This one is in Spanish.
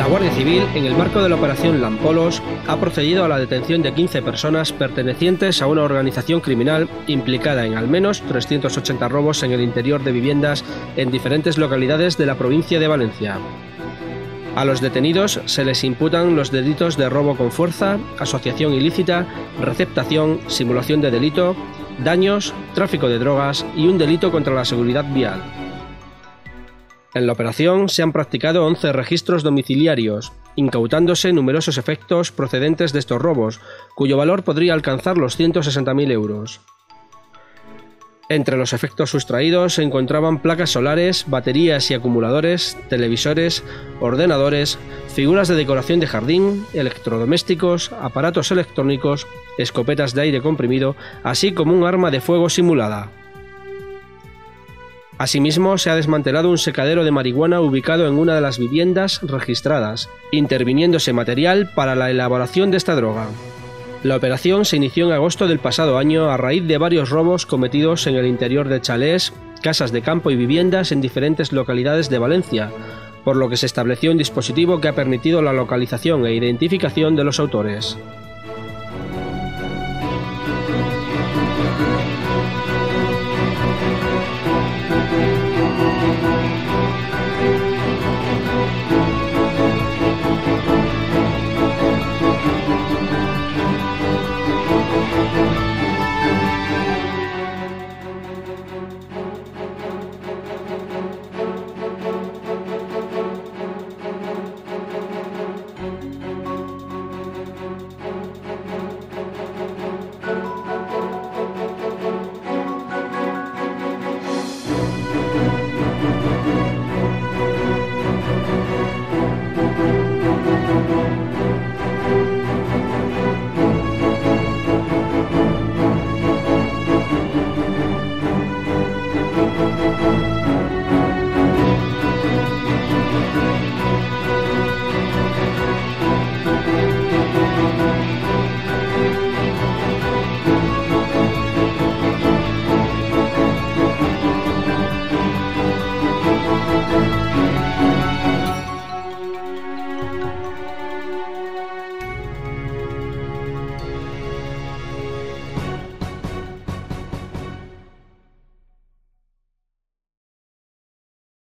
Guardia Civil, en el marco de la Operación Lampolos, ha procedido a la detención de 15 personas pertenecientes a una organización criminal implicada en al menos 380 robos en el interior de viviendas en diferentes localidades de la provincia de Valencia. A los detenidos se les imputan los delitos de robo con fuerza, asociación ilícita, receptación, simulación de delito, daños, tráfico de drogas y un delito contra la seguridad vial. En la operación se han practicado 11 registros domiciliarios, incautándose numerosos efectos procedentes de estos robos, cuyo valor podría alcanzar los 160.000 euros. Entre los efectos sustraídos se encontraban placas solares, baterías y acumuladores, televisores, ordenadores, figuras de decoración de jardín, electrodomésticos, aparatos electrónicos, escopetas de aire comprimido, así como un arma de fuego simulada. Asimismo, se ha desmantelado un secadero de marihuana ubicado en una de las viviendas registradas, interviniéndose material para la elaboración de esta droga. La operación se inició en agosto del pasado año a raíz de varios robos cometidos en el interior de chalés, casas de campo y viviendas en diferentes localidades de Valencia, por lo que se estableció un dispositivo que ha permitido la localización e identificación de los autores.